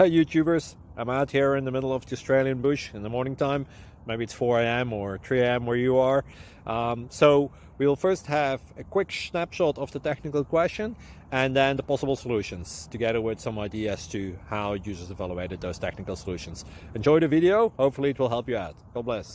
Hi YouTubers, I'm out here in the middle of the Australian bush in the morning time. Maybe it's 4 a.m. or 3 a.m. where you are. So we'll first have a quick snapshot of the technical question and then the possible solutions, together with some ideas to how users evaluated those technical solutions. Enjoy the video, hopefully it will help you out. God bless.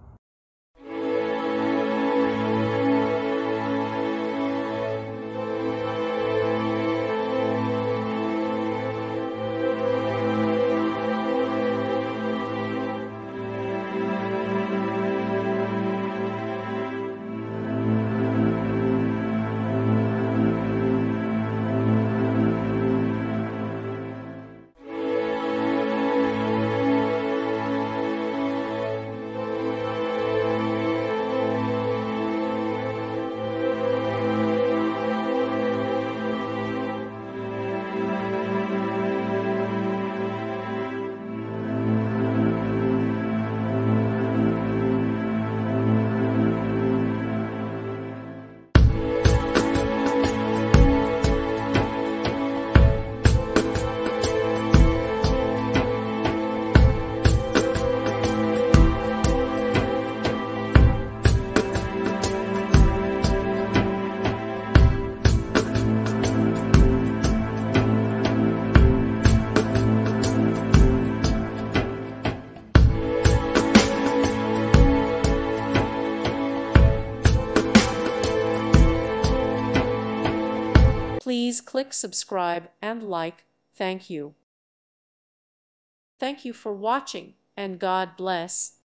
Please click subscribe and like. Thank you. Thank you for watching, and God bless.